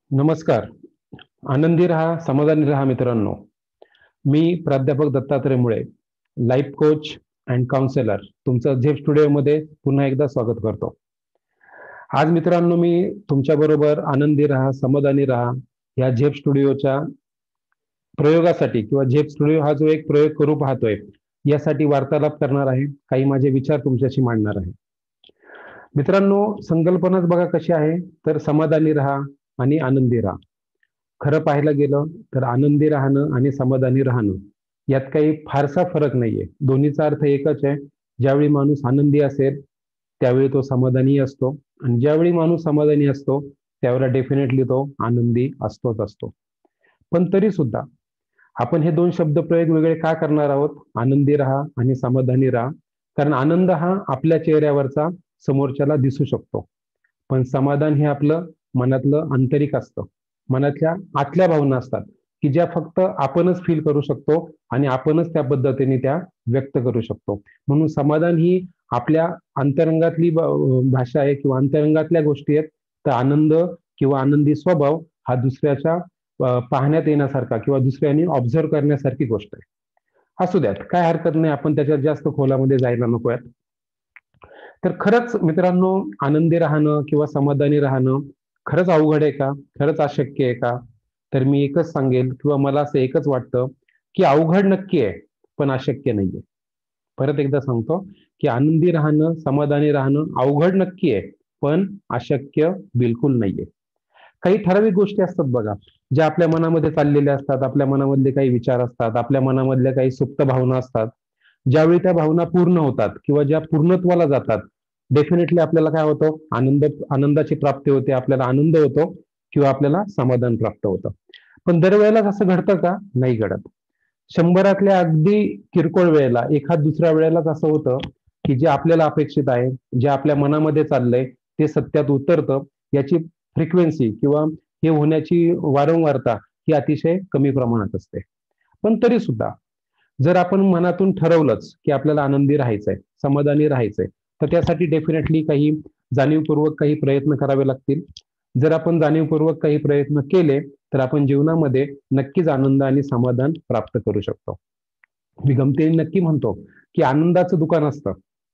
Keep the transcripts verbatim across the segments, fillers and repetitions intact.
नमस्कार. आनंदी रहा, समाधानी रहा मित्रांनो. मी प्राध्यापक दत्तात्रय मुळे, लाईफ कोच अँड काउन्सिलर तुमचं झेप स्टुडिओमध्ये पुन्हा एकदा स्वागत करतो. आज मित्रांनो मी तुमच्याबरोबर आनंदी रहा, समाधानी रहा या झेप स्टुडिओच्या प्रयोगासाठी किंवा झेप स्टुडिओ हा जो एक प्रयोग करू पाहतोय यासाठी वार्तालाप करणार आहे. काही माझे विचार तुमच्याशी मांडणार आहे. मित्रांनो, संकल्पनाच बघा कशी आहे, तर समाधानी रहा आणि आनंदी राहा. खरं पाहायला गेलं तर आनंदी राहणं आणि समाधानी राहणं यात काही फारसा फरक नाहीये. दोन्हीचा अर्थ एकच आहे. ज्यावेळी माणूस आनंदी असेल त्यावेळी तो समाधानी असतो आणि ज्यावेळी माणूस समाधानी असतो त्यावेळेला डेफिनेटली तो आनंदी असतोच असतो. पण तरी सुद्धा आपण हे दोन शब्द प्रयोग वेगळे का करणार आहोत? आनंदी राहा आणि समाधानी राहा. कारण आनंद हा आपल्या चेहऱ्यावरचा समोरच्याला दिसू शकतो, पण समाधान हे आपलं मनातलं आंतरिक असतं. मनातल्या आतल्या भावना असतात की ज्या फक्त आपणच फील करू शकतो आणि आपणच त्या पद्धतीने त्या व्यक्त करू शकतो. म्हणून समाधान ही आपल्या अंतरंगातली भाषा आहे किंवा अंतरंगातल्या गोष्टी आहेत. तर आनंद किंवा आनंदी स्वभाव हा दुसऱ्याच्या पाहण्यात येण्यासारखा किंवा दुसऱ्याने ऑब्झर्व करण्यासारखी गोष्ट आहे. असू द्यात, काय हरकत नाही, आपण त्याच्यात जास्त खोलामध्ये जायला नकोयात. तर खरंच मित्रांनो, आनंदी राहणं किंवा समाधानी राहणं खरंच अवघड आहे का? खरंच अशक्य आहे का? तर मी एकच सांगेल किंवा मला असं एकच वाटतं की अवघड नक्की आहे, पण अशक्य नाहीये. परत एकदा सांगतो की आनंदी राहणं, समाधानी राहणं अवघड नक्की आहे, पण अशक्य बिलकुल नाहीये. काही ठराविक गोष्टी असतात बघा, ज्या आपल्या मनामध्ये चाललेल्या असतात, आपल्या मनामधले काही विचार असतात, आपल्या मनामधल्या काही सुप्त भावना असतात. ज्यावेळी त्या भावना पूर्ण होतात किंवा ज्या पूर्णत्वाला जातात, डेफिनेटली आपल्याला काय होतं? आनंद आनंदाची प्राप्ती होते, आपल्याला आनंद होतो किंवा आपल्याला समाधान प्राप्त होतं. पण दरवेळेला असं घडतं का? नाही घडत. शंभरातल्या अगदी किरकोळ वेळेला, एखाद दुसऱ्या वेळेलाच असं होतं की जे आपल्याला अपेक्षित आहे, जे आपल्या मनामध्ये चाललंय ते सत्यात उतरतं. याची फ्रिक्वेन्सी किंवा हे होण्याची वारंवारता ही अतिशय कमी प्रमाणात असते. पण तरी सुद्धा जर आपण मनातून ठरवलंच की आपल्याला आनंदी राहायचंय, समाधानी राहायचंय, तर त्यासाठी डेफिनेटली काही जाणीवपूर्वक काही प्रयत्न करावे लागतील. जर आपण जाणीवपूर्वक काही प्रयत्न केले तर आपण जीवनामध्ये नक्कीच आनंद आणि समाधान प्राप्त करू शकतो. मी गमतीने नक्की म्हणतो की आनंदाचं दुकान असतं,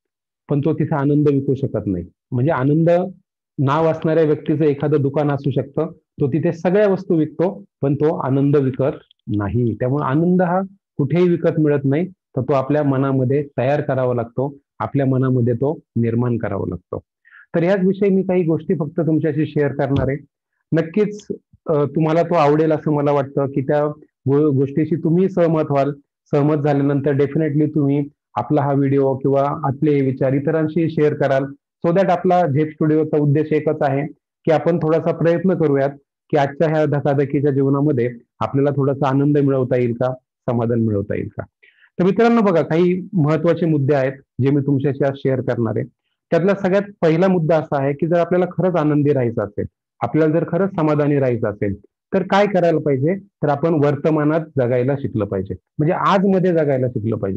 पण तो तिथे आनंद विकू शकत नाही. म्हणजे आनंद नाव असणाऱ्या व्यक्तीचं एखादं दुकान असू शकतं, तो तिथे सगळ्या वस्तू विकतो, पण तो आनंद विकत नाही. त्यामुळे आनंद हा कुठेही विकत मिळत नाही, तर तो आपल्या मनामध्ये तयार करावा लागतो, आपल्या मनामध्ये तो निर्माण करावा लागतो. तर याच विषयी मी काही गोष्टी फक्त तुमच्याशी शेअर करणार आहे. नक्कीच तुम्हाला तो आवडेल असं मला वाटतं की त्या गोष्टीशी तुम्ही सहमत व्हाल. सहमत झाल्यानंतर डेफिनेटली तुम्ही आपला हा व्हिडिओ किंवा आपले विचार इतरांशी शेअर कराल. सो दॅट आपला झेप स्टुडिओचा उद्देश एकच आहे की आपण थोडासा प्रयत्न करूयात की आजच्या ह्या धकाधकीच्या जीवनामध्ये आपल्याला थोडासा आनंद मिळवता येईल का, समाधान मिळवता येईल का. तर मित्रांनो बघा, काही महत्वाचे मुद्दे आहेत जे मी तुमच्याशी आज शेअर करणार आहे. त्यातला सगळ्यात पहिला मुद्दा असा आहे की जर आपल्याला खरंच आनंदी राहायचं असेल, आपल्याला जर खरंच समाधानी राहायचं असेल, तर काय करायला पाहिजे? तर आपण वर्तमानात जगायला शिकलं पाहिजे. म्हणजे आज मध्ये जगायला शिकलं पाहिजे.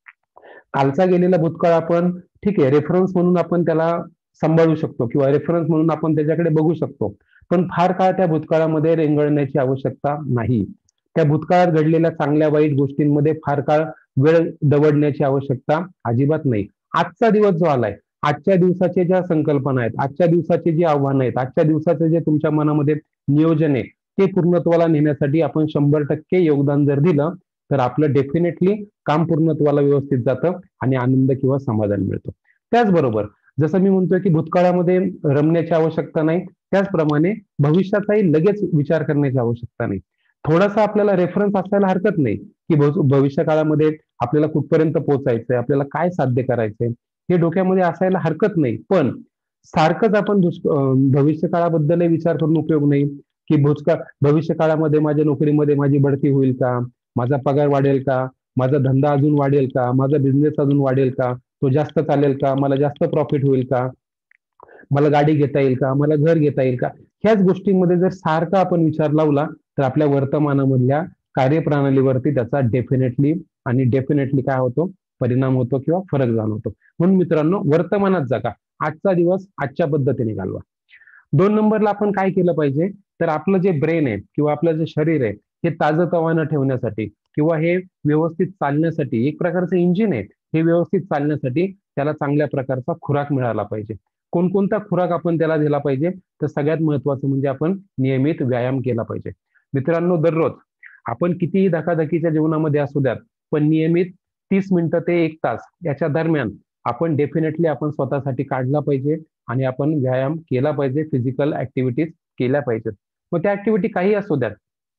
कालचा गेलेला भूतकाळ आपण ठीक आहे रेफरन्स म्हणून आपण त्याला सांभाळू शकतो किंवा रेफरन्स म्हणून आपण त्याच्याकडे बघू शकतो, पण फार काळ त्या भूतकाळामध्ये रेंगळण्याची आवश्यकता नाही. त्या भूतकाळात घडलेल्या चांगल्या वाईट गोष्टींमध्ये फार काळ वेळ दवडण्याची आवश्यकता अजिबात नाही. आजचा दिवस जो आलाय, आजच्या दिवसाच्या ज्या संकल्पना आहेत, आजच्या दिवसाचे जे आव्हान आहेत, आजच्या दिवसाचे जे तुमच्या मनामध्ये नियोजन आहे, ते पूर्णत्वाला नेण्यासाठी आपण शंभर टक्के योगदान जर दिलं तर आपलं डेफिनेटली काम पूर्णत्वाला व्यवस्थित जातं आणि आनंद किंवा समाधान मिळतं. त्याचबरोबर जसं मी म्हणतोय की भूतकाळामध्ये रमण्याची आवश्यकता नाही, त्याचप्रमाणे भविष्याचाही लगेच विचार करण्याची आवश्यकता नाही. थोडासा आपल्याला रेफरन्स असायला हरकत नाही की भविष्य काळामध्ये आपल्याला कुठपर्यंत पोहोचायचंय, आपल्याला काय साध्य करायचंय हे डोक्यामध्ये असायला हरकत नाही. पण सारखंच आपण भविष्य काळाबद्दल विचार करून उपयोग नाही की भूतकाळ भविष्य काळामध्ये माझ्या नोकरीमध्ये माझी बढती होईल का, माझा पगार वाढेल का, माझा धंदा अजून वाढेल का, माझा बिझनेस अजून वाढेल का, तो जास्त चालेल का, मला जास्त प्रॉफिट होईल का, मला गाडी घेता येईल का, मला घर घेता येईल का, ह्याच गोष्टींमध्ये जर सारखा आपण विचार लावला तर आपल्या वर्तमानामधल्या कार्यप्रणालीवरती त्याचा डेफिनेटली आणि डेफिनेटली काय होतो? परिणाम होतो किंवा फरक जाणवतो. म्हणून मित्रांनो, वर्तमानात जगा. आजचा दिवस आजच्या पद्धतीने घालवा. दोन नंबरला आपण काय केलं पाहिजे, तर आपलं जे ब्रेन आहे किंवा आपलं जे शरीर आहे हे ताजंतवानं ठेवण्यासाठी किंवा हे व्यवस्थित चालण्यासाठी, एक प्रकारचं इंजिन आहे, हे व्यवस्थित चालण्यासाठी त्याला चांगल्या प्रकारचा खुराक मिळाला पाहिजे. कोणकोणता खुराक आपण त्याला दिला पाहिजे, तर सगळ्यात महत्वाचं म्हणजे आपण नियमित व्यायाम केला पाहिजे. मित्रांनो, दररोज आपण कितीही धकाधकीच्या जीवनामध्ये असू द्यात, पण नियमित तीस मिनिटं ते एक तास याच्या दरम्यान आपण डेफिनेटली आपण स्वतःसाठी काढला पाहिजे आणि आपण व्यायाम केला पाहिजे, फिजिकल ऍक्टिव्हिटीज केल्या पाहिजेत. मग त्या ऍक्टिव्हिटी काही असू द्यात,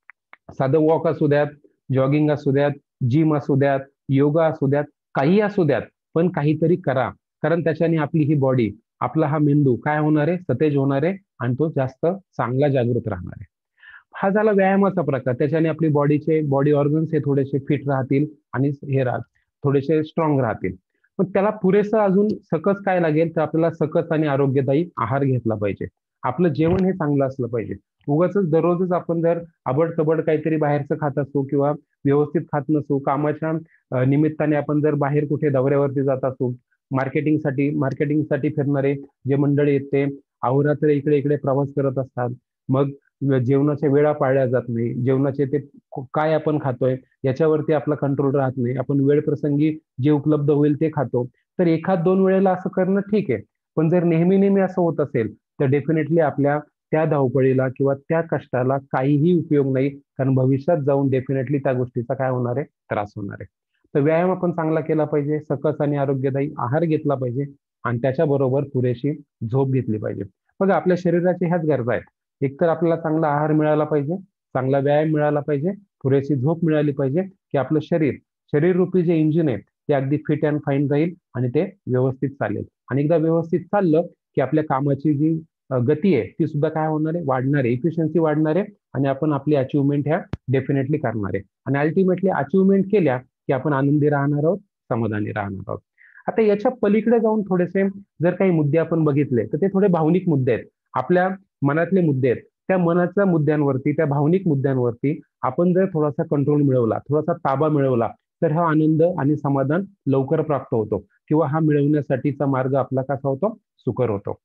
साधं वॉक असू द्यात, जॉगिंग असू द्यात, जिम असू द्यात, योगा असू द्यात, काही असू द्यात, पण काहीतरी करा. कारण त्याच्याने आपली ही बॉडी, आपला हा मेंदू काय होणार आहे, सतेज होणार आहे आणि तो जास्त चांगला जागृत राहणार आहे. हा झाला व्यायामाचा प्रकार. त्याच्याने आपली बॉडीचे बॉडी ऑर्गन्स हे थोडेसे फिट राहतील आणि हे राहत थोडेसे स्ट्रॉंग राहतील. पण त्याला पुरेसं अजून सकस काय लागेल, तर आपल्याला सकस आणि आरोग्यदायी आहार घेतला पाहिजे. आपलं जेवण हे चांगलं असलं पाहिजे. उगाचच दररोजच आपण जर आबड-तबड काहीतरी बाहेरचं खात असू किंवा व्यवस्थित खात नसू, कामाच्या अ, निमित्ताने आपण जर बाहेर कुठे दौऱ्यावरती जात असू, मार्केटिंगसाठी मार्केटिंगसाठी फिरणारे जे मंडळी आहेत ते अहोरात्र इकडे इकडे प्रवास करत असतात. मग जेवणाच्या वेळा पाळल्या जात नाही. जेवणाचे ते काय आपण खातोय याच्यावरती आपला कंट्रोल राहत नाही. आपण वेळ प्रसंगी जे उपलब्ध होईल ते खातो. तर एखाद दोन वेळेला असं करणं ठीक आहे. पण जर नेहमी नेहमी असं होत असेल, तर डेफिनेटली आपल्या त्या धावपळीला किंवा त्या कष्टाला काहीही उपयोग नाही. कारण भविष्यात जाऊन डेफिनेटली त्या गोष्टीचा काय होणार आहे, त्रास होणार आहे. तर व्यायाम आपण चांगला केला पाहिजे, सकस आणि आरोग्यदायी आहार घेतला पाहिजे आणि त्याच्याबरोबर पुरेशी झोप घेतली पाहिजे. बघा, आपल्या शरीराच्या ह्याच गरजा आहेत. एकतर आपल्याला चांगला आहार मिळाला पाहिजे, चांगला व्यायाम मिळाला पाहिजे, पुरेशी झोप मिळाली पाहिजे, की आपलं शरीर शरीररूपी जे इंजिन आहे ते अगदी फिट अँड फाईन राहील आणि ते व्यवस्थित चालेल. आणि एकदा व्यवस्थित चाललं की आपल्या कामाची जी अ, गती आहे ती सुद्धा काय होणार आहे, वाढणार आहे, इफिशियन्सी वाढणार आहे आणि आपण आपली अचिव्हमेंट ह्या डेफिनेटली करणार आहे. आणि अल्टिमेटली अचिव्हमेंट केल्या की आपण आनंदी राहणार आहोत, समाधानी राहणार आहोत. आता याच्या पलीकडे जाऊन थोडेसे जर काही मुद्दे आपण बघितले, तर ते थोडे भावनिक मुद्दे आहेत. आपल्या मनातले मुद्दे आहेत. त्या मनाच्या मुद्द्यांवरती, त्या भावनिक मुद्द्यांवरती आपण जर थोडासा कंट्रोल मिळवला, थोडासा ताबा मिळवला, तर हा आनंद आणि समाधान लवकर प्राप्त होतो किंवा हा मिळवण्यासाठीचा मार्ग आपला कसा होतो, सुकर होतो.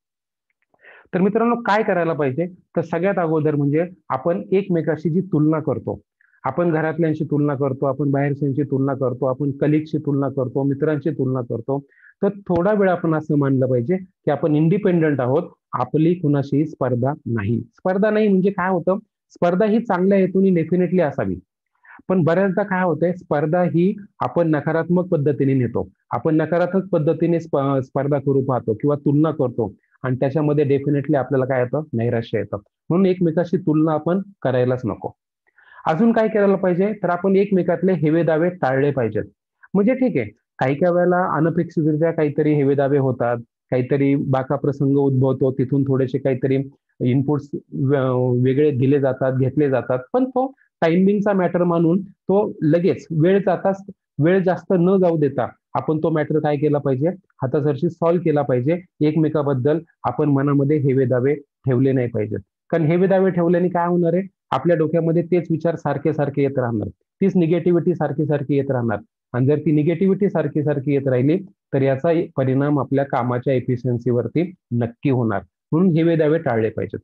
तर मित्रांनो, काय करायला पाहिजे, तर सगळ्यात अगोदर म्हणजे आपण एकमेकाशी जी तुलना करतो, आपण घरातल्यांशी तुलना करतो, आपण बाहेरच्यांची तुलना करतो, आपण कलिगशी तुलना करतो, मित्रांची तुलना करतो, तर थोडा वेळ आपण असं मानलं पाहिजे की आपण इंडिपेंडंट आहोत. आपली कुणाशी स्पर्धा नाही. स्पर्धा नाही म्हणजे काय होतं, स्पर्धा ही चांगल्या हेतूने डेफिनेटली असावी. पण बऱ्याचदा काय होतंय, स्पर्धा ही आपण नकारात्मक पद्धतीने नेतो. आपण नकारात्मक पद्धतीने स्प- स्पर्धा करू पाहतो किंवा तुलना करतो आणि त्याच्यामध्ये डेफिनेटली आपल्याला काय येतं, नैराश्य येतं. म्हणून एकमेकाशी तुलना आपण करायलाच नको. अजून काय करायला पाहिजे, तर आपण एकमेकातले हेवे दावे टाळले पाहिजेत. म्हणजे ठीक आहे, काही काही वेळेला अनपेक्षितरित्या काहीतरी हेवे दावे होतात, काहीतरी बाका प्रसंग उद्भवतो, तिथून थोडेसे काहीतरी इनपुट्स वेगळे दिले जातात, घेतले जातात, पण तो टायमिंगचा मॅटर मानून तो लगेच वेळ जाताच, वेळ जास्त न जाऊ देता आपण तो मॅटर काय केला पाहिजे, हातासरशी सॉल्व्ह केला पाहिजे. एकमेकाबद्दल आपण मनामध्ये हेवे दावे ठेवले नाही पाहिजेत. कारण हेवे दावे ठेवल्याने काय होणार आहे, आपल्या डोक्यामध्ये तेच विचार सारखे सारखे येत राहणार, तीच निगेटिव्हिटी सारखी सारखी येत राहणार. आणि जर ती निगेटिव्हिटी सारखी सारखी येत राहिली, तर याचा परिणाम आपल्या कामाच्या एफिशियन्सीवरती नक्की होणार. म्हणून हेवे दावे टाळले पाहिजेत.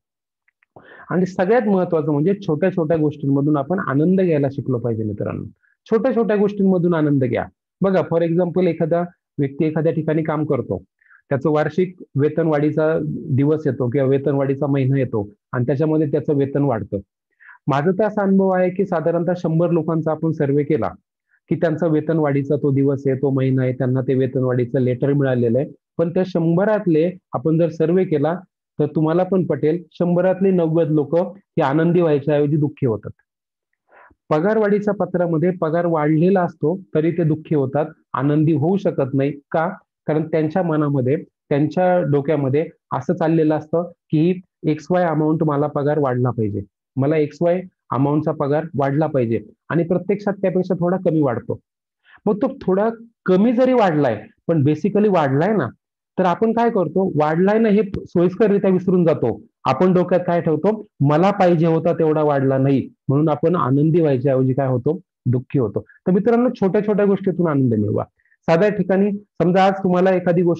आणि सगळ्यात महत्वाचं म्हणजे छोट्या छोट्या गोष्टींमधून आपण आनंद घ्यायला शिकलो पाहिजे मित्रांनो. छोट्या छोट्या गोष्टींमधून आनंद घ्या. बघा, फॉर एक्झाम्पल, एखादा व्यक्ती एखाद्या ठिकाणी काम करतो, त्याचं वार्षिक वेतनवाढीचा दिवस येतो किंवा वेतनवाढीचा महिना येतो आणि त्याच्यामध्ये त्याचं वेतन वाढतं. माझा तर असा अनुभव आहे की साधारणतः शंभर लोकांचा आपण सर्वे केला की त्यांचा वेतनवाढीचा तो दिवस आहे, तो महिना आहे, त्यांना ते वेतनवाढीचं लेटर मिळालेलं आहे. पण त्या शंभरातले आपण जर सर्वे केला, तर तुम्हाला पण पटेल, शंभरातले नव्वद लोक हे आनंदी व्हायच्या ऐवजी दुःखी होतात. पगारवाढीच्या पत्रामध्ये पगार वाढलेला असतो तरी ते दुःखी होतात, आनंदी होऊ शकत नाही. का? कारण त्यांच्या मनामध्ये, त्यांच्या डोक्यामध्ये असं चाललेलं असतं की एक्स वाय अमाऊंट मला पगार वाढला पाहिजे, मला एक्स वाय अमाऊंटचा पगार वाढला पाहिजे आणि प्रत्यक्षात त्यापेक्षा थोडा कमी वाढतो. मग तो थोडा कमी जरी वाढलाय, पण बेसिकली वाढलाय ना, तर आपण काय करतो, वाढलाय ना हे सोयीस्कररित्या विसरून जातो. आपण डोक्यात काय ठेवतो, मला पाहिजे होता तेवढा वाढला नाही, म्हणून आपण आनंदी व्हायच्या ऐवजी काय होतो, दुःखी होतो. तर मित्रांनो, छोट्या छोट्या गोष्टीतून आनंद मिळवा. साध्या ठिकाणी समजा आज तुम्हाला एखादी गोष्ट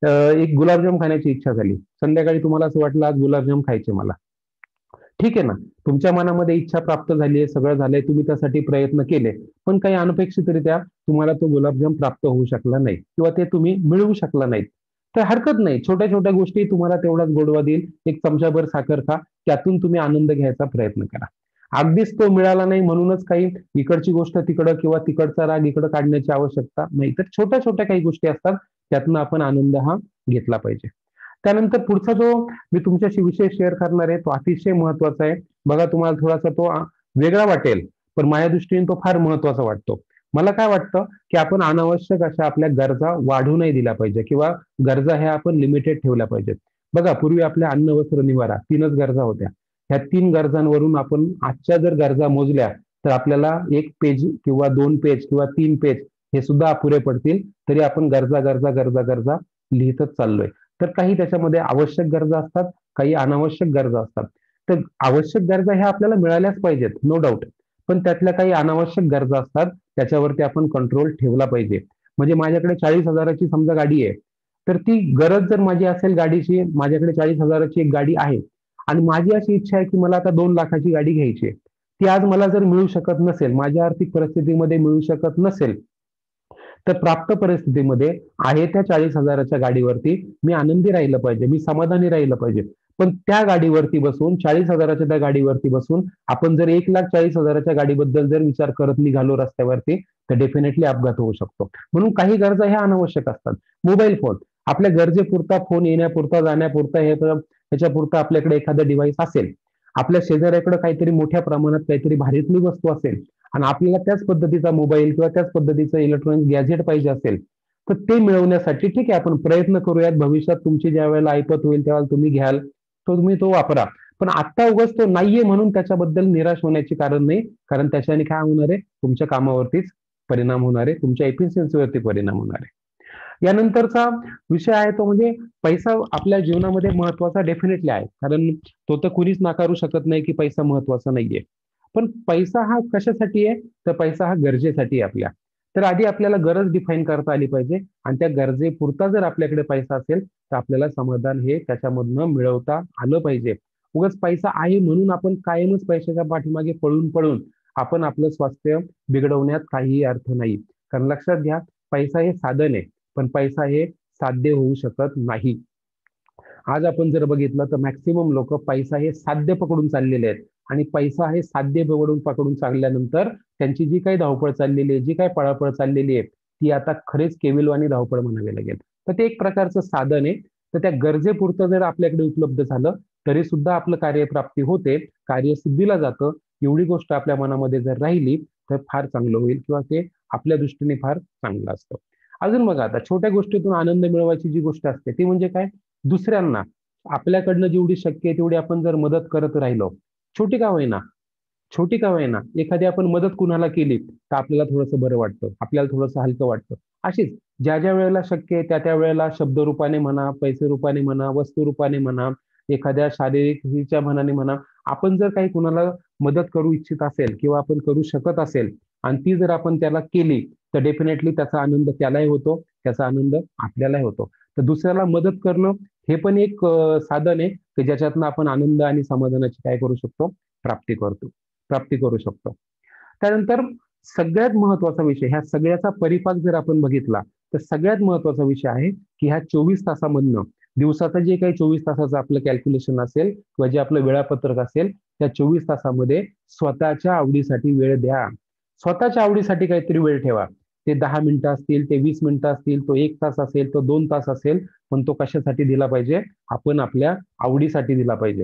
एक गुलाबजाम खाण्याची इच्छा झाली, संध्याकाळी तुम्हाला असं वाटलं आज गुलाबजाम खायचे मला, ठीक आहे ना, तुमच्या मनामध्ये इच्छा प्राप्त झाली आहे, सगळं झालंय, तुम्ही त्यासाठी प्रयत्न केले, पण काही अनपेक्षितरित्या तुम्हाला तो गुलाबजाम प्राप्त होऊ शकला नाही किंवा ते तुम्ही मिळवू शकला नाही, तर हरकत नाही, छोट्या छोट्या गोष्टी तुम्हाला तेवढाच गोडवा देईल. एक चमचाभर साखर खा, त्यातून तुम्ही आनंद घ्यायचा प्रयत्न करा. अगदीच तो मिळाला नाही म्हणूनच काही इकडची गोष्ट तिकडं किंवा तिकडचा राग इकडं काढण्याची आवश्यकता नाही, तर छोट्या छोट्या काही गोष्टी असतात त्यातनं आपण आनंद हा घेतला पाहिजे. त्यानंतर पुढचा जो मी तुमच्याशी विषय शेअर करणार आहे तो अतिशय महत्वाचा आहे. बघा, तुम्हाला थोडासा तो आ, वेगळा वाटेल, पण माझ्या दृष्टीने तो फार महत्वाचा वाटतो. मला काय वाटतं की आपण अनावश्यक अशा आपल्या गरजा वाढू नाही दिल्या पाहिजे किंवा गरजा ह्या आपण लिमिटेड ठेवल्या पाहिजेत. बघा, पूर्वी आपल्या अन्न वस्त्र निवारा तीनच गरजा होत्या. ह्या तीन गरजांवरून आपण आजच्या जर गरजा मोजल्या तर आपल्याला एक पेज किंवा दोन पेज किंवा तीन पेज हे सुद्धा अपुरे पडतील, तरी आपण गरजा गरजा गरजा गरजा लिहितच चाललोय. तर काही त्याच्यामध्ये आवश्यक गरजा असतात, काही अनावश्यक गरजा असतात. तर आवश्यक गरजा ह्या आपल्याला मिळाल्याच पाहिजेत, नो डाऊट, पण त्यातल्या काही अनावश्यक गरजा असतात त्याच्यावरती आपण कंट्रोल ठेवला पाहिजे. म्हणजे माझ्याकडे चाळीस हजाराची समजा गाडी आहे, तर ती गरज जर माझी असेल गाडीची, माझ्याकडे चाळीस हजाराची एक गाडी आहे आणि माझी अशी इच्छा आहे की मला आता दोन लाखाची गाडी घ्यायची आहे, ती आज मला जर मिळू शकत नसेल, माझ्या आर्थिक परिस्थितीमध्ये मिळू शकत नसेल, तर प्राप्त परिस्थितीमध्ये आहे त्या चाळीस हजाराच्या गाडीवरती मी आनंदी राहिलं पाहिजे, मी समाधानी राहिलं पाहिजे. पण त्या गाडीवरती बसून, चाळीस हजाराच्या त्या गाडीवरती बसून आपण जर एक लाख चाळीस हजाराच्या गाडीबद्दल जर विचार करत निघालो रस्त्यावरती, तर डेफिनेटली अपघात होऊ शकतो. म्हणून काही गरजा ह्या अनावश्यक असतात. मोबाईल फोन, आपल्या गरजेपुरता फोन येण्यापुरता, जाण्यापुरता, हे ह्याच्यापुरता आपल्याकडे एखादं डिव्हाइस असेल, आपल्या शेजाऱ्याकडे काहीतरी मोठ्या प्रमाणात काहीतरी भारीतली वस्तू असेल आणि आपल्याला त्याच पद्धतीचा मोबाईल किंवा त्याच पद्धतीचं इलेक्ट्रॉनिक गॅजेट पाहिजे असेल, तर ते मिळवण्यासाठी ठीक आहे आपण प्रयत्न करूयात. भविष्यात तुमची ज्या वेळेला ऐपत होईल त्यावेळेला तुम्ही घ्याल, तो तुम्ही तो वापरा. पण आत्ता उगाच तो नाहीये म्हणून त्याच्याबद्दल निराश होण्याचे कारण नाही, कारण त्याच्याने काय होणार आहे, तुमच्या कामावरतीच परिणाम होणार आहे, तुमच्या एफिशियन्सीवरती परिणाम होणार आहे. यानंतरचा विषय आहे तो म्हणजे पैसा आपल्या जीवनामध्ये महत्वाचा डेफिनेटली आहे, कारण तो तर कुणीच नाकारू शकत नाही की पैसा महत्वाचा नाहीये. पण पैसा हा कशासाठी आहे, तर पैसा हा गरजेसाठी आहे आपल्या. तर आधी आपल्याला गरज डिफाईन करता आली पाहिजे आणि त्या गरजेपुरता जर आपल्याकडे पैसा असेल तर आपल्याला समाधान हे त्याच्यामधनं मिळवता आलं पाहिजे. उगाच पैसा आहे म्हणून आपण कायमच पैशाच्या पाठीमागे पळून पळून आपण आपलं स्वास्थ्य बिघडवण्यात काहीही अर्थ नाही. कारण लक्षात घ्या, पैसा हे साधन आहे, पण पैसा हे साध्य होऊ शकत नाही. आज आपण जर बघितलं तर मॅक्सिमम लोक पैसा हे साध्य पकडून चाललेले आहेत आणि पैसा हे साध्य पकडून पकडून चालल्यानंतर त्यांची जी काही धावपळ चाललेली आहे, जी काही पळापळ चाललेली आहे, ती आता खरेच केविलवाणी धावपळ म्हणावी लागेल. तर ते एक प्रकारचं साधन आहे. तर त्या गरजेपुरतं जर आपल्याकडे उपलब्ध झालं तरी सुद्धा आपलं कार्यप्राप्ती होते, कार्य सिद्धीला जातं. एवढी गोष्ट आपल्या मनामध्ये जर राहिली तर फार चांगलं होईल किंवा ते आपल्या दृष्टीने फार चांगलं असतं. अजून बघा, आता छोट्या गोष्टीतून आनंद मिळवायची जी गोष्ट असते ती म्हणजे काय, दुसऱ्यांना आपल्याकडनं जेवढी शक्य आहे तेवढी आपण जर मदत करत राहिलो, छोटी का होईना, छोटी का होईना, एखादी आपण मदत कुणाला केली तर आपल्याला थोडंसं बरं वाटतं, आपल्याला थोडंसं हलकं वाटतं. अशीच ज्या ज्या वेळेला शक्य आहे त्या त्या वेळेला शब्द रूपाने म्हणा, पैसे रूपाने म्हणा, वस्तू रूपाने म्हणा, एखाद्या शारीरिक हिच्या मनाने म्हणा, आपण जर काही कुणाला मदत करू इच्छित असेल किंवा आपण करू शकत असेल आणि ती जर आपण त्याला केली तर डेफिनेटली त्याचा आनंद त्यालाही होतो, त्याचा आनंद आपल्यालाही होतो. तर दुसऱ्याला मदत करणं हे पण एक साधन आहे की ज्याच्यातनं आपण आनंद आणि समाधानाची काय करू शकतो, प्राप्ती करतो प्राप्ती करू शकतो. त्यानंतर सगळ्यात महत्वाचा विषय, ह्या सगळ्याचा परिपाक जर आपण बघितला तर सगळ्यात महत्वाचा विषय आहे की ह्या चोवीस तासामधनं दिवसाचं जे काही चोवीस तासाचं आपलं कॅल्क्युलेशन असेल किंवा जे आपलं वेळापत्रक असेल, त्या चोवीस तासामध्ये स्वतःच्या आवडीसाठी वेळ द्या. स्वतःच्या आवडीसाठी काहीतरी वेळ ठेवा. ते दहा मिनिटं असतील, ते वीस मिनिटं असतील, तो एक तास असेल, तो दोन तास असेल, पण तो कशासाठी दिला पाहिजे, आपण आपल्या आवडीसाठी दिला पाहिजे.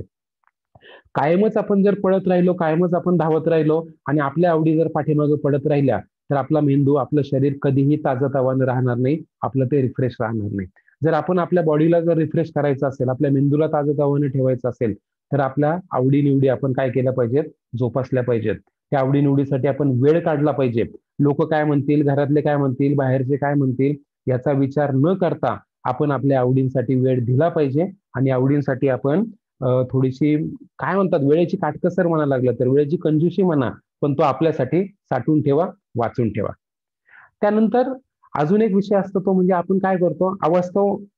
कायमच आपण जर पळत राहिलो, कायमच आपण धावत राहिलो आणि आपल्या आवडी जर पाठीमागे पडत राहिल्या तर आपला मेंदू, आपलं शरीर कधीही ताजंतवानं राहणार नाही, आपलं ते रिफ्रेश राहणार नाही. जर आपण आपल्या बॉडीला जर रिफ्रेश करायचं असेल, आपल्या मेंदूला ताजंतवानं ठेवायचं असेल तर आपल्या आवडीनिवडी आपण काय केल्या पाहिजेत, जोपासल्या पाहिजेत. त्या आवडीनिवडीसाठी आपण वेळ काढला पाहिजे. लोक काय म्हणतील, घरातले काय म्हणतील, बाहेरचे काय म्हणतील याचा विचार न करता आपण आपल्या आवडींसाठी वेळ दिला पाहिजे आणि आवडींसाठी आपण थोडीशी काय म्हणतात, वेळेची काटकसर म्हणा लागलं तर वेळेची कंजूसी म्हणा, पण तो आपल्यासाठी साठवून ठेवा, वाचून ठेवा. त्यानंतर अजून एक विषय असतो तो म्हणजे आपण काय करतो, अवास्तव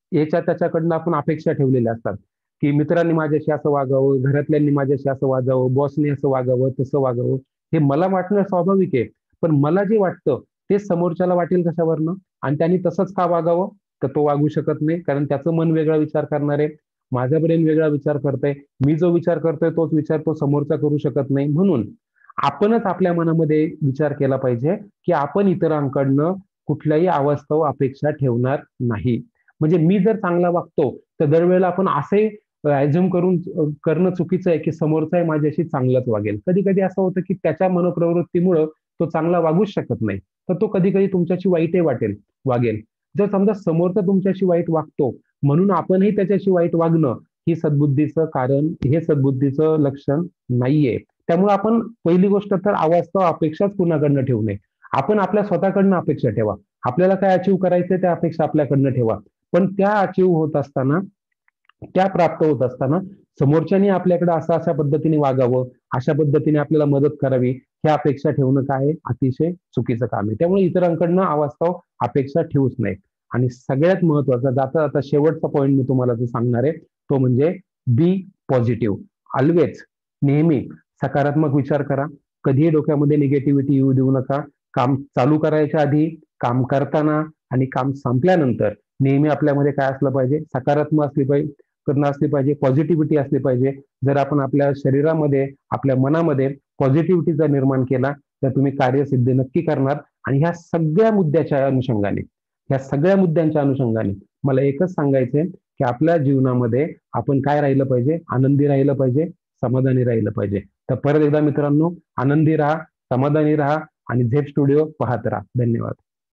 याच्या त्याच्याकडनं आपण अपेक्षा ठेवलेल्या असतात की मित्रांनी माझ्याशी असं वागावं, घरातल्यांनी माझ्याशी असं वागावं, बॉसने असं वागावं, तसं वागावं. हे मला वाटणं स्वाभाविक आहे. पण मला जे वाटतं ते समोरच्याला वाटेल कशावरनं, आणि त्यांनी तसंच का वागावं? तर तो वागू शकत नाही, कारण त्याचं मन वेगळा विचार करणार आहे, माझा ब्रेन वेगळा विचार करतंय. मी जो विचार करतोय तोच विचार तो समोरचा करू शकत नाही. म्हणून आपणच आपल्या मनामध्ये विचार केला पाहिजे की आपण इतरांकडनं कुठल्याही अवास्तव अपेक्षा ठेवणार नाही. म्हणजे मी जर चांगला वागतो तर दरवेळेला आपण असे ऍझ्युम करून अ, करणं चुकीचं आहे की समोरचाही माझ्याशी चांगलाच वागेल. कधी कधी असं होतं की त्याच्या मनोप्रवृत्तीमुळं तो चांगला वागूच शकत नाही, तर तो कधी कधी तुमच्याशी वाईटही वाटेल वागेल. जर समजा समोरचा तुमच्याशी वाईट वागतो म्हणून आपणही त्याच्याशी वाईट वागणं, ही सद्बुद्धीचं कारण, हे सद्बुद्धीचं लक्षण नाहीये. त्यामुळे आपण पहिली गोष्ट तर अवास्तव अपेक्षाच कुणाकडनं ठेवू नये. आपण आपल्या स्वतःकडनं अपेक्षा ठेवा. आपल्याला काय अचीव करायचंय त्या अपेक्षा आपल्याकडनं ठेवा. पण त्या अचीव होत असताना, त्या प्राप्त होत असताना समोरच्याने आपल्याकडे असं अशा पद्धतीने वागावं, अशा पद्धतीने आपल्याला मदत करावी, ह्या अपेक्षा ठेवणं काय आहे? अतिशय चुकीचं काम आहे. त्यामुळे इतरांकडनं अवास्तव अपेक्षा ठेवूच नये. आणि सगळ्यात महत्वाचा, जाता जाता शेवटचा पॉईंट मी तुम्हाला जो सांगणार आहे तो म्हणजे बी पॉझिटिव्ह. ऑलवेज, नेहमी सकारात्मक विचार करा. कधीही डोक्यामध्ये निगेटिव्हिटी येऊ देऊ नका. काम चालू करायच्या आधी, काम करताना आणि काम संपल्यानंतर नेहमी आपल्यामध्ये काय असलं पाहिजे? सकारात्मक असली पाहिजे करणं असली पाहिजे, पॉझिटिव्हिटी असली पाहिजे. जर आपण आपल्या शरीरामध्ये, आपल्या मनामध्ये पॉझिटिव्हिटीचा निर्माण केला तर तुम्ही कार्यसिद्धी नक्की करणार. आणि ह्या सगळ्या मुद्द्याच्या अनुषंगाने, ह्या सगळ्या मुद्द्यांच्या अनुषंगाने मला एकच सांगायचंय की आपल्या जीवनामध्ये आपण काय राहिलं पाहिजे? आनंदी राहिलं पाहिजे, समाधानी राहिलं पाहिजे. तर परत एकदा मित्रांनो, आनंदी राहा, समाधानी राहा आणि झेप स्टुडिओ पाहत राहा. धन्यवाद.